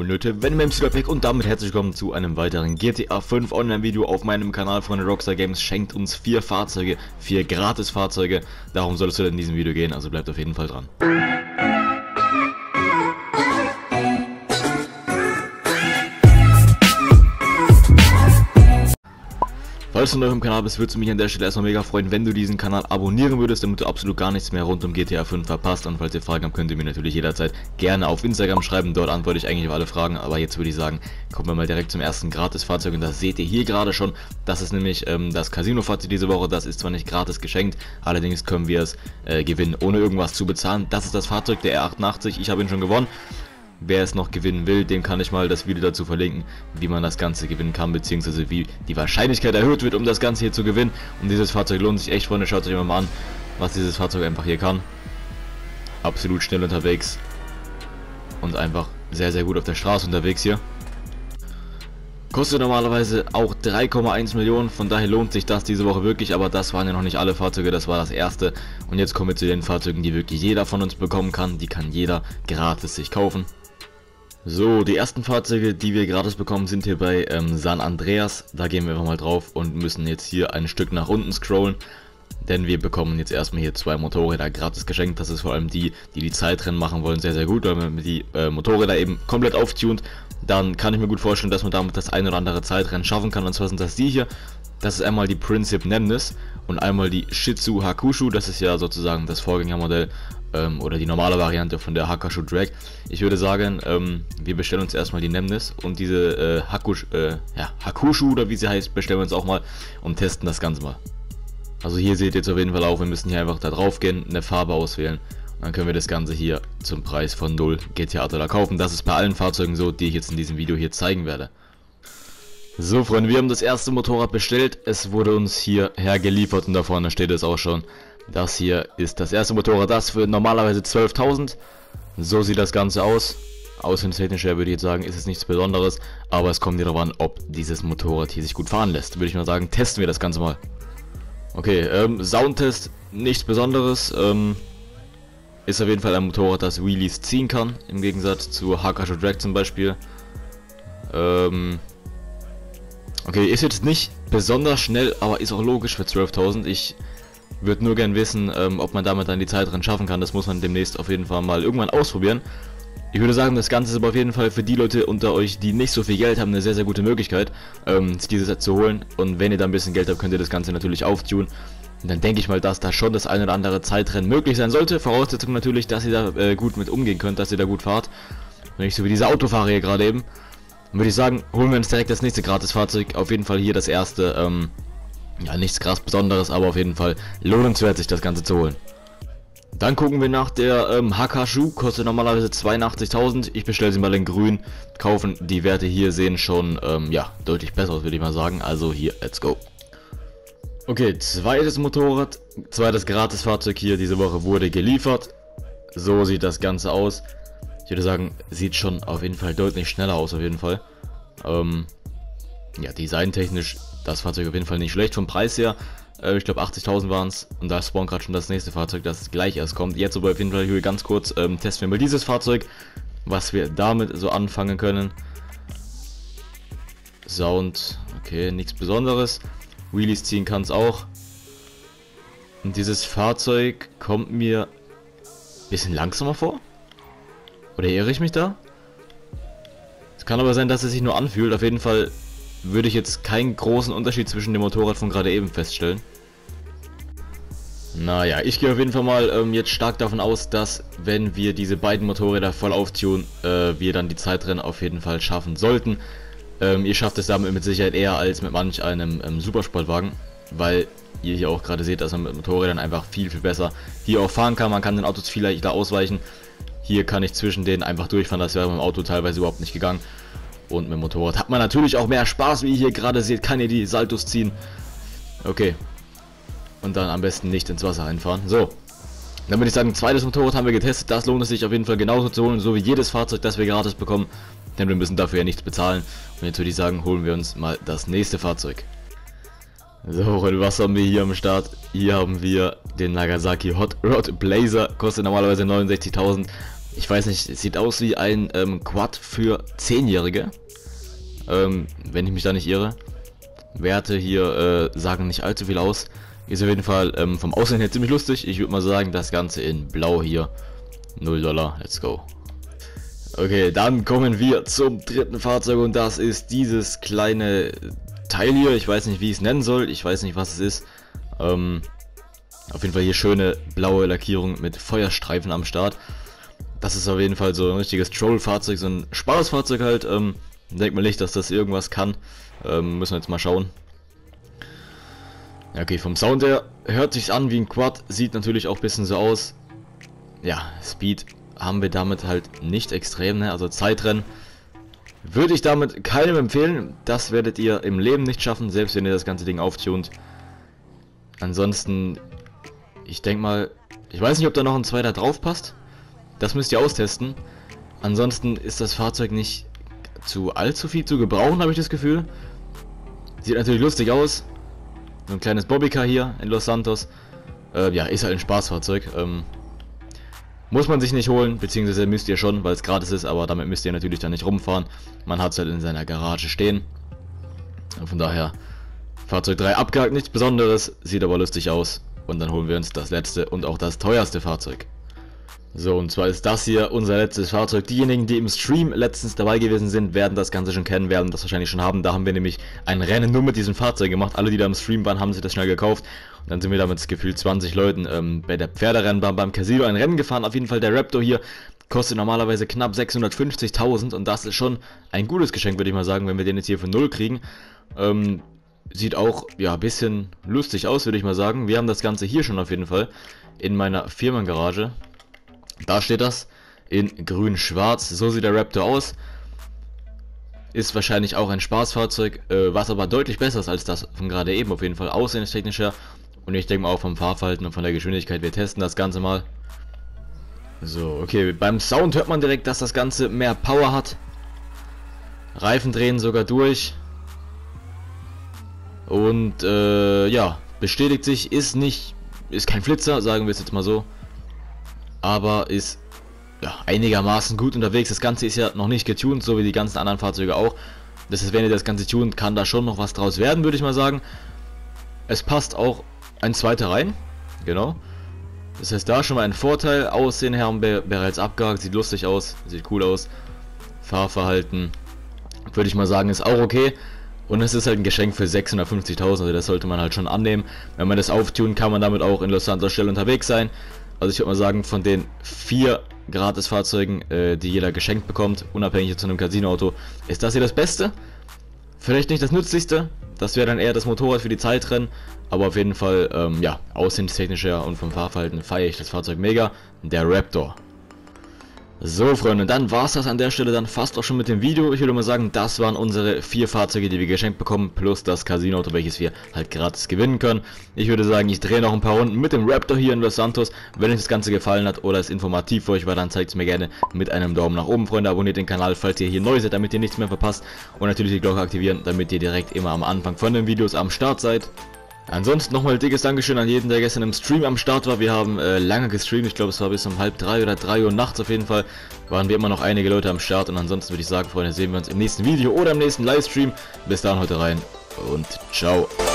Moin Leute, Venom back und damit herzlich willkommen zu einem weiteren GTA 5 Online-Video auf meinem Kanal von Rockstar Games. Schenkt uns 4 Fahrzeuge, 4 Gratis-Fahrzeuge. Darum soll es in diesem Video gehen, also bleibt auf jeden Fall dran. Falls du neu im Kanal bist, würdest du mich an der Stelle erstmal mega freuen, wenn du diesen Kanal abonnieren würdest, damit du absolut gar nichts mehr rund um GTA 5 verpasst. Und falls ihr Fragen habt, könnt ihr mir natürlich jederzeit gerne auf Instagram schreiben, dort antworte ich eigentlich auf alle Fragen. Aber jetzt würde ich sagen, kommen wir mal direkt zum ersten Gratis-Fahrzeug und das seht ihr hier gerade schon. Das ist nämlich das Casino-Fahrzeug diese Woche, das ist zwar nicht gratis geschenkt, allerdings können wir es gewinnen, ohne irgendwas zu bezahlen. Das ist das Fahrzeug, der R88, ich habe ihn schon gewonnen. Wer es noch gewinnen will, dem kann ich mal das Video dazu verlinken, wie man das Ganze gewinnen kann, beziehungsweise wie die Wahrscheinlichkeit erhöht wird, um das Ganze hier zu gewinnen. Und dieses Fahrzeug lohnt sich echt, Freunde. Schaut euch mal an, was dieses Fahrzeug einfach hier kann. Absolut schnell unterwegs und einfach sehr, sehr gut auf der Straße unterwegs hier. Kostet normalerweise auch 3,1 Millionen, von daher lohnt sich das diese Woche wirklich, aber das waren ja noch nicht alle Fahrzeuge, das war das erste. Und jetzt kommen wir zu den Fahrzeugen, die wirklich jeder von uns bekommen kann, die kann jeder gratis sich kaufen. So, die ersten Fahrzeuge, die wir gratis bekommen, sind hier bei San Andreas. Da gehen wir einfach mal drauf und müssen jetzt hier ein Stück nach unten scrollen. Denn wir bekommen jetzt erstmal hier 2 Motorräder gratis geschenkt. Das ist vor allem die Zeitrennen machen wollen, sehr, sehr gut. Weil man die Motorräder eben komplett auftunt, dann kann ich mir gut vorstellen, dass man damit das ein oder andere Zeitrennen schaffen kann. Und zwar sind das die hier. Das ist einmal die Princip Nemesis und einmal die Shitsu Hakushu. Das ist ja sozusagen das Vorgängermodell oder die normale Variante von der Hakushu Drag. Ich würde sagen, wir bestellen uns erstmal die Nemesis und diese Hakushu oder wie sie heißt, bestellen wir uns auch mal und testen das Ganze mal. Also hier seht ihr jetzt auf jeden Fall auch, wir müssen hier einfach da drauf gehen, eine Farbe auswählen und dann können wir das Ganze hier zum Preis von 0 GTA-Dollar kaufen. Das ist bei allen Fahrzeugen so, die ich jetzt in diesem Video hier zeigen werde. So Freunde, wir haben das erste Motorrad bestellt, es wurde uns hierher geliefert und da vorne steht es auch schon. Das hier ist das erste Motorrad, das für normalerweise 12.000. So sieht das Ganze aus. Aussehungstechnisch her würde ich jetzt sagen, ist es nichts Besonderes, aber es kommt darauf an, ob dieses Motorrad hier sich gut fahren lässt. Würde ich mal sagen, testen wir das Ganze mal. Okay, Soundtest, nichts Besonderes. Ist auf jeden Fall ein Motorrad, das Wheelies ziehen kann, im Gegensatz zu Hakushu Drag zum Beispiel. Okay, ist jetzt nicht besonders schnell, aber ist auch logisch für 12.000. Ich würde nur gern wissen, ob man damit dann die Zeitrennen schaffen kann. Das muss man demnächst auf jeden Fall mal irgendwann ausprobieren. Ich würde sagen, das Ganze ist aber auf jeden Fall für die Leute unter euch, die nicht so viel Geld haben, eine sehr, sehr gute Möglichkeit, sich dieses Set zu holen. Und wenn ihr da ein bisschen Geld habt, könnt ihr das Ganze natürlich auftunen. Und dann denke ich mal, dass da schon das eine oder andere Zeitrennen möglich sein sollte. Voraussetzung natürlich, dass ihr da gut mit umgehen könnt, dass ihr da gut fahrt. Und nicht so wie diese Autofahrer hier gerade eben. Dann würde ich sagen, holen wir uns direkt das nächste Gratis-Fahrzeug. Auf jeden Fall hier das erste, ja, nichts krass Besonderes, aber auf jeden Fall lohnenswert, sich das Ganze zu holen. Dann gucken wir nach der Hakushu, kostet normalerweise 82.000. Ich bestelle sie mal in grün, kaufen. Die Werte hier sehen schon, ja, deutlich besser aus, würde ich mal sagen. Also hier, let's go. Okay, zweites Motorrad, zweites Gratis-Fahrzeug hier diese Woche wurde geliefert. So sieht das Ganze aus. Ich würde sagen, sieht schon auf jeden Fall deutlich schneller aus, auf jeden Fall. Ja, designtechnisch das Fahrzeug auf jeden Fall nicht schlecht vom Preis her. Ich glaube 80.000 waren es und da spawnt gerade schon das nächste Fahrzeug, das gleich erst kommt. Jetzt aber auf jeden Fall hier ganz kurz testen wir mal dieses Fahrzeug, was wir damit so anfangen können. Sound, okay, nichts Besonderes. Wheelies ziehen kann es auch. Und dieses Fahrzeug kommt mir ein bisschen langsamer vor. Oder irre ich mich da? Es kann aber sein, dass es sich nur anfühlt. Auf jeden Fall würde ich jetzt keinen großen Unterschied zwischen dem Motorrad von gerade eben feststellen. Naja, ich gehe auf jeden Fall mal jetzt stark davon aus, dass wenn wir diese beiden Motorräder voll auftunen, wir dann die Zeitrennen auf jeden Fall schaffen sollten. Ihr schafft es damit mit Sicherheit eher als mit manch einem Supersportwagen, weil ihr hier auch gerade seht, dass man mit Motorrädern einfach viel, viel besser hier auch fahren kann. Man kann den Autos viel leichter ausweichen. Hier kann ich zwischen denen einfach durchfahren, das wäre mit dem Auto teilweise überhaupt nicht gegangen. Und mit dem Motorrad hat man natürlich auch mehr Spaß, wie ihr hier gerade seht, kann ihr die Saltos ziehen. Okay. Und dann am besten nicht ins Wasser reinfahren. So. Dann würde ich sagen, zweites Motorrad haben wir getestet. Das lohnt es sich auf jeden Fall genauso zu holen, so wie jedes Fahrzeug, das wir gratis bekommen. Denn wir müssen dafür ja nichts bezahlen. Und jetzt würde ich sagen, holen wir uns mal das nächste Fahrzeug. So, und was haben wir hier am Start? Hier haben wir den Nagasaki Hot Rod Blazer. Kostet normalerweise 69.000. Ich weiß nicht, es sieht aus wie ein Quad für 10-Jährige. Wenn ich mich da nicht irre. Werte hier sagen nicht allzu viel aus. Ist auf jeden Fall vom Aussehen her ziemlich lustig. Ich würde mal sagen, das Ganze in Blau hier. $0, let's go. Okay, dann kommen wir zum dritten Fahrzeug und das ist dieses kleine Teil hier. Ich weiß nicht, wie ich es nennen soll. Ich weiß nicht, was es ist. Auf jeden Fall hier schöne blaue Lackierung mit Feuerstreifen am Start. Das ist auf jeden Fall so ein richtiges Troll-Fahrzeug, so ein Spaßfahrzeug halt. Denkt man nicht, dass das irgendwas kann. Müssen wir jetzt mal schauen. Ja, okay, vom Sound her hört sich's an wie ein Quad, sieht natürlich auch ein bisschen so aus. Ja, Speed haben wir damit halt nicht extrem, ne? Also Zeitrennen würde ich damit keinem empfehlen. Das werdet ihr im Leben nicht schaffen, selbst wenn ihr das ganze Ding auftunt. Ansonsten, ich denke mal, ich weiß nicht, ob da noch ein zweiter drauf passt. Das müsst ihr austesten. Ansonsten ist das Fahrzeug nicht zu allzu viel zu gebrauchen, habe ich das Gefühl. Sieht natürlich lustig aus. So ein kleines Bobbycar hier in Los Santos. Ja, ist halt ein Spaßfahrzeug. Muss man sich nicht holen, beziehungsweise müsst ihr schon, weil es gratis ist, aber damit müsst ihr natürlich dann nicht rumfahren. Man hat es halt in seiner Garage stehen. Und von daher, Fahrzeug 3 abgehakt, nichts Besonderes, sieht aber lustig aus. Und dann holen wir uns das letzte und auch das teuerste Fahrzeug. So, und zwar ist das hier unser letztes Fahrzeug. Diejenigen, die im Stream letztens dabei gewesen sind, werden das Ganze schon kennen, werden das wahrscheinlich schon haben. Da haben wir nämlich ein Rennen nur mit diesem Fahrzeug gemacht. Alle, die da im Stream waren, haben sich das schnell gekauft. Und dann sind wir da mit gefühlt 20 Leuten bei der Pferderennbahn beim Casino ein Rennen gefahren. Auf jeden Fall der Raptor hier kostet normalerweise knapp 650.000 und das ist schon ein gutes Geschenk, würde ich mal sagen, wenn wir den jetzt hier für 0 kriegen. Sieht auch, ja, ein bisschen lustig aus, würde ich mal sagen. Wir haben das Ganze hier schon auf jeden Fall in meiner Firmengarage. Da steht das in grün-schwarz. So sieht der Raptor aus. Ist wahrscheinlich auch ein Spaßfahrzeug, was aber deutlich besser ist als das von gerade eben auf jeden Fall. Aussehenstechnischer und ich denke mal auch vom Fahrverhalten und von der Geschwindigkeit. Wir testen das Ganze mal. So, okay. Beim Sound hört man direkt, dass das Ganze mehr Power hat. Reifen drehen sogar durch. Und ja, bestätigt sich, ist kein Flitzer, sagen wir es jetzt mal so. Aber ist ja einigermaßen gut unterwegs. Das Ganze ist ja noch nicht getuned, so wie die ganzen anderen Fahrzeuge auch. Das heißt, wenn ihr das Ganze tunt, kann da schon noch was draus werden, würde ich mal sagen. Es passt auch ein zweiter rein, genau. Das heißt, da schon mal ein Vorteil. Aussehen her haben wir bereits abgehakt, sieht lustig aus, sieht cool aus. Fahrverhalten, würde ich mal sagen, ist auch okay. Und es ist halt ein Geschenk für 650.000, also das sollte man halt schon annehmen. Wenn man das auftun, kann man damit auch in Los Santos schnell unterwegs sein. Also ich würde mal sagen, von den 4 Gratis-Fahrzeugen, die jeder geschenkt bekommt, unabhängig zu einem Casino-Auto, ist das hier das Beste. Vielleicht nicht das Nützlichste, das wäre dann eher das Motorrad für die Zeitrennen, aber auf jeden Fall, ja, aussehenstechnischer und vom Fahrverhalten feiere ich das Fahrzeug mega, der Raptor. So Freunde, dann war es das an der Stelle dann fast auch schon mit dem Video. Ich würde mal sagen, das waren unsere 4 Fahrzeuge, die wir geschenkt bekommen, plus das Casino-Auto, welches wir halt gratis gewinnen können. Ich würde sagen, ich drehe noch ein paar Runden mit dem Raptor hier in Los Santos. Wenn euch das Ganze gefallen hat oder es informativ für euch war, dann zeigt es mir gerne mit einem Daumen nach oben, Freunde. Abonniert den Kanal, falls ihr hier neu seid, damit ihr nichts mehr verpasst. Und natürlich die Glocke aktivieren, damit ihr direkt immer am Anfang von den Videos am Start seid. Ansonsten nochmal dickes Dankeschön an jeden, der gestern im Stream am Start war. Wir haben lange gestreamt, ich glaube es war bis um 2:30 oder 3 Uhr nachts auf jeden Fall. Waren wir immer noch einige Leute am Start und ansonsten würde ich sagen, Freunde, sehen wir uns im nächsten Video oder im nächsten Livestream. Bis dahin, heute rein und ciao.